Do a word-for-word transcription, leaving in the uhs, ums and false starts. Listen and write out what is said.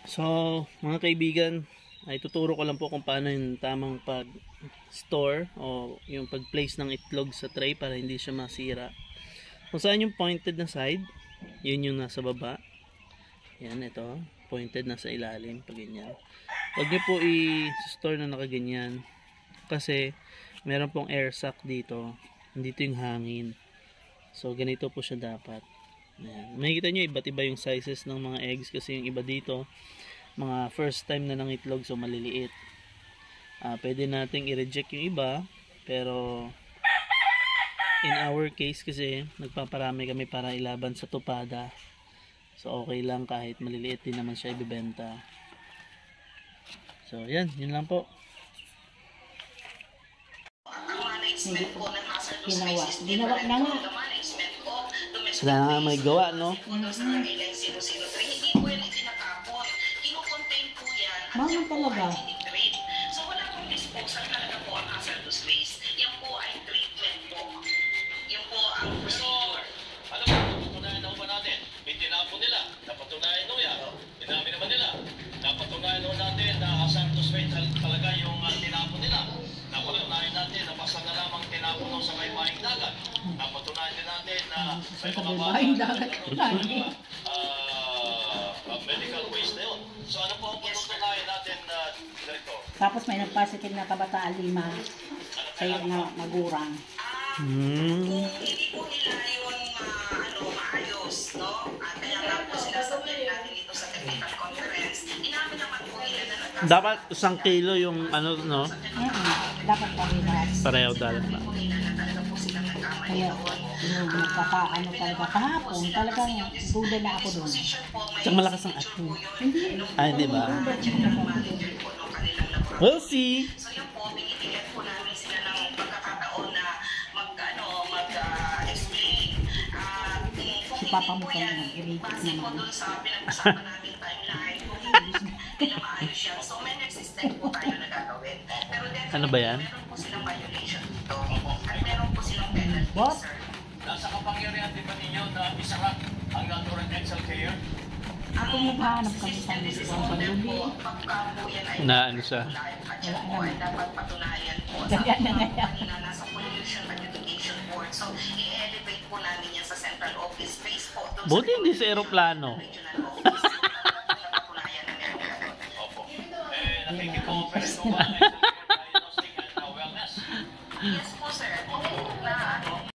So, mga kaibigan, ay tuturo ko lang po kung paano yung tamang pag-store o yung pag-place ng itlog sa tray para hindi siya masira. Kung saan yung pointed na side, yun yung nasa baba. Yan, ito. Pointed na sa ilalim, pag ganyan. Huwag nyo po i-store na nakaganyan. Kasi, meron pong air sac dito. Nandito yung hangin. So, ganito po siya dapat. Ayan. Makikita nyo, iba't iba yung sizes ng mga eggs. Kasi yung iba dito, mga first time na ng itlog, so maliliit. Uh, pwede nating i-reject yung iba. Pero, in our case kasi, nagpaparami kami para ilaban sa tupada. So, okay lang kahit maliliit din naman siya ibibenta. So, yan. Yun lang po. Hindi po ginawa. Ginawa na nga. Wala na nga may gawa, no? Mama talaga. So, wala pong disposal talaga po ang hazardous waste. Yan po ay treatment po. Yan po ang procedure. Alam mo, napatunayan na ba natin? May tinapon nila. Napatunayan nung yan. Tinami naman nila. Napatunayan nung natin na hazardous waste talaga yung uh, tinapon nila. Napatunayan natin na basta na lamang tinapon nung sa may mahing dagat. Napatunayan din natin na may mga mahing dagat. Uh, medical waste na yun. So ano po ang patutunayan natin na uh, dito? Tapos may nagpositive na kabataan lima sa iyo na magurang. Hmm. Kung hindi po nila yun ma, ano, maayos, no? At kaya nga po sinasabihin natin dito sa technical conference, inamin naman po nila na nagkasa. Dapat isang kilo yung ano, no? Uh-huh. Dapat parinas. Pareho dapat na. Kaya yung nagkakaano talaga kahapon, talagang duda na ako doon. Tsaka malakas ang ato. Hindi. Ah, hindi ba? We'll see. So yun po, binibigyan po namin sila ng pagkakataon na mag-ano, mag-explain. At kung hindi po yan, base po doon sa pinag-usapan namin timeline, kung hindi na maayos yan. So may next step po tayo na gagawin. Pero definitely, ano ba yan? meron po silang violation dito. At meron po silang penalty, What? sir. Nasa kapangyarihan din ba ninyo na isarap ang Natural Excel Care? Ako naghahanap kami sa mga sa lubi. Na ano siya? Wala naman. Dapat patunayan po Ganyan na nga yan. kanina nasa Pollution Adjudication Board. So, i-elevate po namin yan sa central office space po. Buti hindi sa aeroplano. Regional office. Napatunayan na meron. Opo. Eh, nakikipooperate po ba ang